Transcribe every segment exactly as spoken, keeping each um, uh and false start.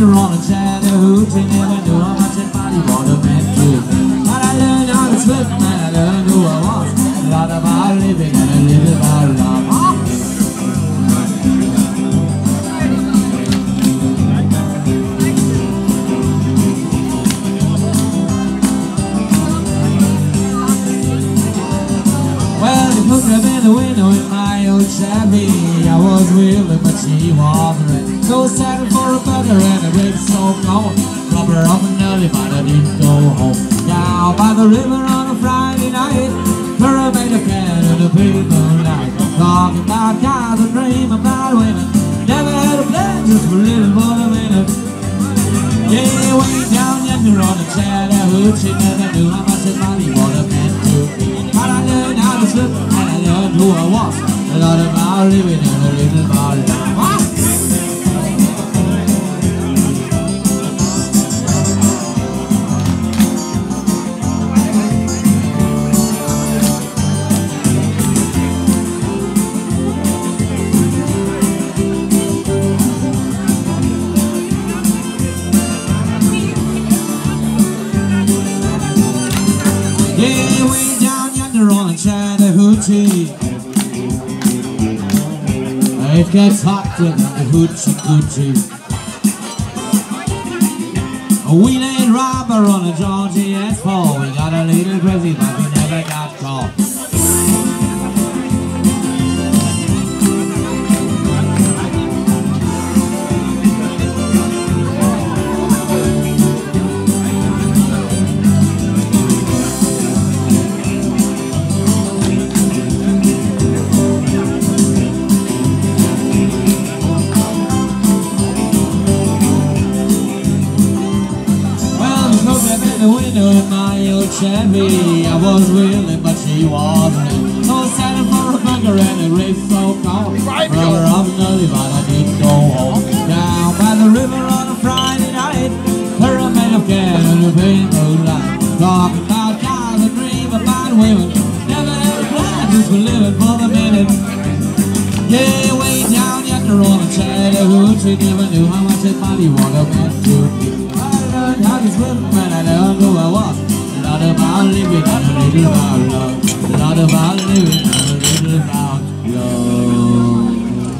yonder on a Chattahoochee. Never knew how much that body water meant to me. But I learned how to swim and I learned who I was. A lot about living and a little about love. Oh. Well, they put up in the window in my old Chevy. I was willing, but she wasn't ready. So settled for a burger and a big soap on. Rubber up and early, but I didn't go home. Down by the river on a Friday night, where I made a can in the pale moonlight. Talking about cars and dreaming about women. Never had a plan, just for a little more than a minute. Yeah, way down yonder on the Chattahoochee. Never knew how much that body water meant to me. But I learned how to slip and I learned who I was. A lot about living and a little about love. Yeah, way down yonder on a Chattahoochee. It gets hotter than the hoochie coochie. A wheeling robber on a Georgie S four. We got a little crazy, but we never got caught. The window in my old Chevy. I was willing, but she wasn't. So settled for a burger and a race so cold. Brother of another, but I didn't go home. Down by the river on a Friday night, where I made a can in the pale moonlight. Talking about cars and dream about women. Never had a plan, just for living for the minute. Yeah, way down yonder on a Chattahoochee. Never knew how much that body water meant to me. I learned how to swim when I learned who I was. A lot about living and a little about love. A lot about living and a little about love.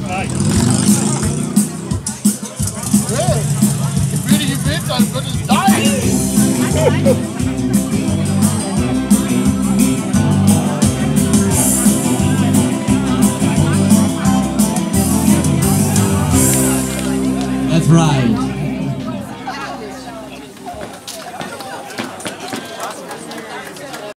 Hey, ich würde hier beten, als würde es sein. That's right.